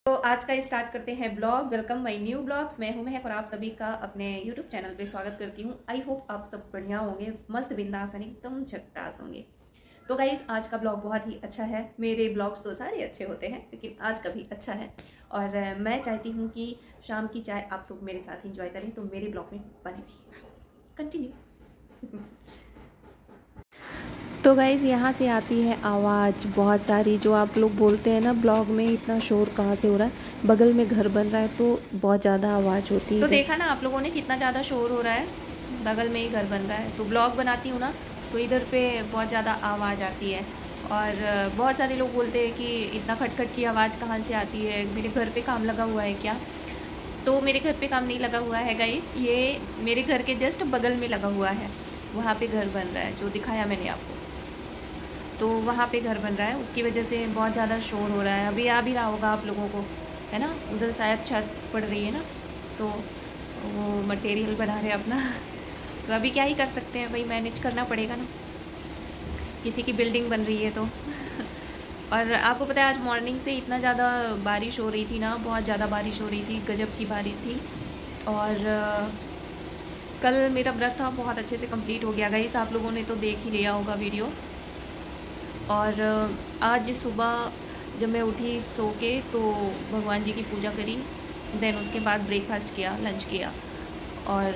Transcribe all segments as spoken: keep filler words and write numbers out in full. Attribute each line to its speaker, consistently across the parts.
Speaker 1: तो आज का स्टार्ट करते हैं blog. Welcome my new blogs. मैं हूं महक और आप सभी का अपने यूट्यूब चैनल पे स्वागत करती हूं। आई होप आप सब बढ़िया होंगे, मस्त बिंदास एकदम झक्कास होंगे। तो गाइस आज का ब्लॉग बहुत ही अच्छा है। मेरे ब्लॉग्स तो सारे अच्छे होते हैं लेकिन आज का भी अच्छा है और मैं चाहती हूँ कि शाम की चाय आप लोग मेरे साथ इंजॉय करें, तो मेरे ब्लॉग में बने रहिएगा। कंटिन्यू।
Speaker 2: तो गाइज़ यहाँ से आती है आवाज़ बहुत सारी, जो आप लोग बोलते हैं ना ब्लॉग में इतना शोर कहाँ से हो रहा है। बगल में घर बन रहा है तो बहुत ज़्यादा आवाज़ होती है।
Speaker 1: तो देखा ना आप लोगों ने कितना ज़्यादा शोर हो रहा है, बगल में ही घर बन रहा है। तो ब्लॉग बनाती हूँ ना तो इधर पे बहुत ज़्यादा आवाज़ आती है और बहुत सारे लोग बोलते हैं कि इतना खटखट की आवाज़ कहाँ से आती है, मेरे घर पे काम लगा हुआ है क्या? तो मेरे घर पे काम नहीं लगा हुआ है गाइस, ये मेरे घर के जस्ट बगल में लगा हुआ है। वहाँ पे घर बन रहा है जो दिखाया मैंने आपको, तो वहाँ पे घर बन रहा है, उसकी वजह से बहुत ज़्यादा शोर हो रहा है। अभी आ भी रहा होगा आप लोगों को, है ना। उधर शायद छत पड़ रही है ना, तो वो मटेरियल बना रहे अपना। तो अभी क्या ही कर सकते हैं भाई, मैनेज करना पड़ेगा ना, किसी की बिल्डिंग बन रही है तो। और आपको पता है आज मॉर्निंग से इतना ज़्यादा बारिश हो रही थी ना, बहुत ज़्यादा बारिश हो रही थी, गजब की बारिश थी। और कल मेरा व्रत था, बहुत अच्छे से कंप्लीट हो गया गाइस, आप लोगों ने तो देख ही लिया होगा वीडियो। और आज सुबह जब मैं उठी सो के तो भगवान जी की पूजा करी, देन उसके बाद ब्रेकफास्ट किया, लंच किया और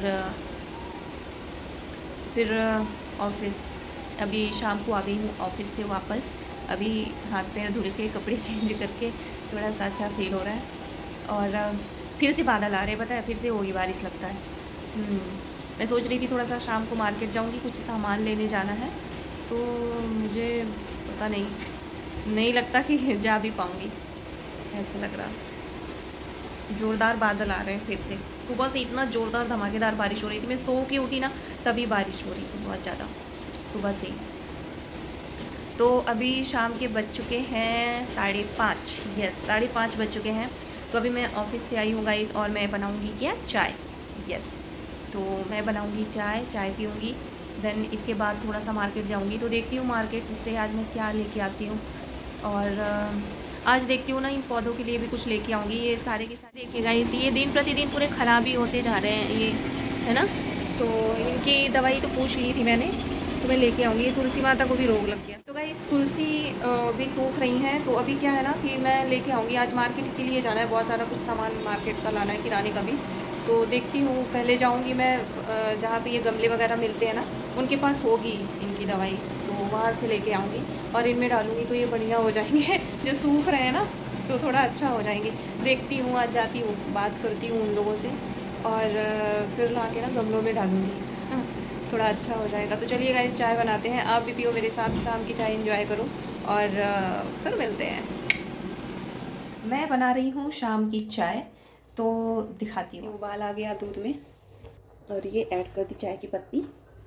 Speaker 1: फिर ऑफिस। अभी शाम को आ गई हूँ ऑफिस से वापस। अभी हाथ पैर धुल के कपड़े चेंज करके थोड़ा सा अच्छा फील हो रहा है। और फिर से बादल आ रहे हैं, पता है, फिर से होगी बारिश लगता है। मैं सोच रही थी थोड़ा सा शाम को मार्केट जाऊँगी, कुछ सामान लेने जाना है, तो मुझे पता नहीं नहीं लगता कि जा भी पाऊँगी, ऐसा लग रहा। ज़ोरदार बादल आ रहे हैं फिर से। सुबह से इतना ज़ोरदार धमाकेदार बारिश हो रही थी, मैं सो के उठी ना तभी बारिश हो रही थी बहुत ज़्यादा सुबह से ही। तो अभी शाम के बज चुके हैं साढ़े पाँच, यस साढ़े पाँच बज चुके हैं। तो अभी मैं ऑफिस से आई हूँ गाइस और मैं बनाऊँगी क्या, चाय। यस, तो मैं बनाऊँगी चाय, चाय पीऊँगी, देन इसके बाद थोड़ा सा मार्केट जाऊँगी। तो देखती हूँ मार्केट से आज मैं क्या लेके आती हूँ। और आज देखती हूँ ना इन पौधों के लिए भी कुछ लेके आऊँगी। ये सारे के सारे देखिएगा, इस ये दिन प्रतिदिन पूरे ख़राब ही होते जा रहे हैं ये, है ना। तो इनकी दवाई तो पूछ ली थी मैंने, तो मैं लेके आऊँगी। तुलसी माता को भी रोग लग गया, तो गाइस तुलसी भी सूख रही हैं। तो अभी क्या है ना कि मैं लेके आऊँगी आज मार्केट, इसीलिए जाना है, बहुत सारा कुछ सामान मार्केट का लाना है, किराने का भी। तो देखती हूँ, पहले जाऊँगी मैं जहाँ पे ये गमले वगैरह मिलते हैं ना, उनके पास होगी इनकी दवाई, तो वहाँ से लेके आऊँगी और इनमें डालूँगी तो ये बढ़िया हो जाएंगे। जो सूख रहे हैं ना तो थोड़ा अच्छा हो जाएंगे। देखती हूँ, आज जाती हूँ, बात करती हूँ उन लोगों से और फिर ला के ना गमलों में डालूँगी, थोड़ा अच्छा हो जाएगा। तो चलिए गाइस चाय बनाते हैं, आप भी पियो मेरे साथ, शाम की चाय एंजॉय करो और फिर मिलते हैं। मैं बना रही हूँ शाम की चाय, तो दिखाती हूँ। उबाल आ गया दूध में और ये ऐड कर दी चाय की पत्ती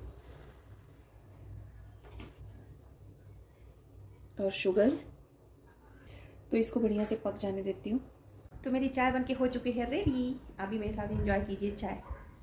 Speaker 1: और शुगर, तो इसको बढ़िया से पक जाने देती हूँ। तो मेरी चाय बनके हो चुकी है रेडी, अभी मेरे साथ एंजॉय कीजिए चाय।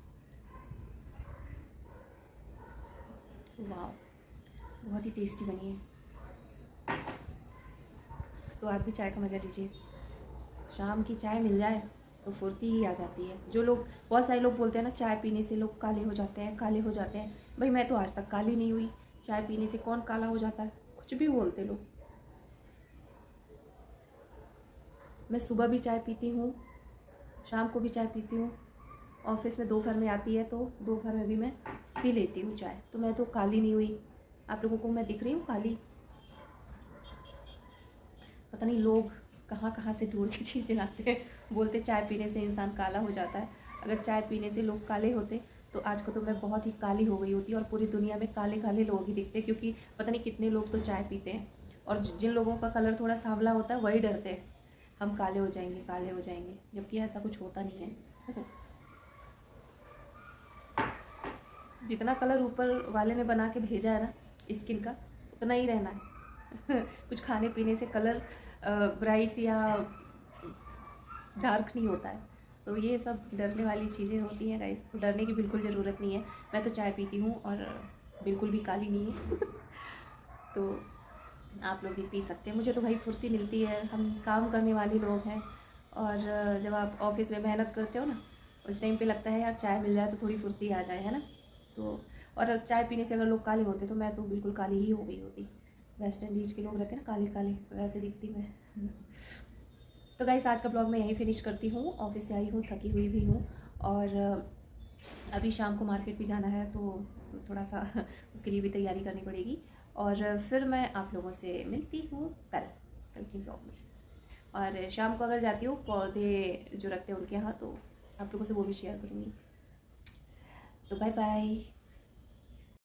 Speaker 1: वाह, बहुत ही टेस्टी बनी है। तो आप भी चाय का मज़ा लीजिए। शाम की चाय मिल जाए तो फुर्ती ही आ जाती है। जो लोग, बहुत सारे लोग बोलते हैं ना चाय पीने से लोग काले हो जाते हैं, काले हो जाते हैं। भाई मैं तो आज तक काली नहीं हुई, चाय पीने से कौन काला हो जाता है, कुछ भी बोलते लोग। मैं सुबह भी चाय पीती हूँ, शाम को भी चाय पीती हूँ, ऑफिस में दोपहर में आती है तो दोपहर में भी मैं पी लेती हूँ चाय। तो मैं तो काली नहीं हुई। आप लोगों को मैं दिख रही हूँ काली? पता नहीं लोग कहाँ कहाँ से ढूंढ के चीज़ें लाते हैं, बोलते चाय पीने से इंसान काला हो जाता है। अगर चाय पीने से लोग काले होते तो आज को तो मैं बहुत ही काली हो गई होती और पूरी दुनिया में काले काले लोग ही दिखते, क्योंकि पता नहीं कितने लोग तो चाय पीते हैं और जिन लोगों का कलर थोड़ा सांवला होता है वही डरते हैं हम काले हो जाएंगे, काले हो जाएंगे, जबकि ऐसा कुछ होता नहीं है। जितना कलर ऊपर वाले ने बना के भेजा है ना स्किन का, उतना ही रहना है। कुछ खाने पीने से कलर ब्राइट या डार्क नहीं होता है, तो ये सब डरने वाली चीज़ें होती हैं गाइस। तो डरने की बिल्कुल ज़रूरत नहीं है। मैं तो चाय पीती हूँ और बिल्कुल भी काली नहीं हूँ। तो आप लोग भी पी सकते हैं। मुझे तो भाई फुर्ती मिलती है, हम काम करने वाले लोग हैं और जब आप ऑफिस में मेहनत करते हो ना, उस टाइम पे लगता है यार चाय मिल जाए तो थोड़ी फुर्ती आ जाए, है ना। तो और चाय पीने से अगर लोग काले होते तो मैं तो बिल्कुल काली ही हो गई होती। वेस्ट इंडीज़ के लोग रहते हैं ना काले काले, वैसे दिखती मैं। तो गाइस आज का ब्लॉग मैं यहीं फिनिश करती हूँ। ऑफिस से आई हूँ, थकी हुई भी हूँ, और अभी शाम को मार्केट भी जाना है तो थोड़ा सा उसके लिए भी तैयारी करनी पड़ेगी। और फिर मैं आप लोगों से मिलती हूँ कल कल के ब्लॉग में। और शाम को अगर जाती हूँ पौधे जो रखते हैं उनके यहाँ, तो आप लोगों से वो भी शेयर करूँगी। तो बाय बाय।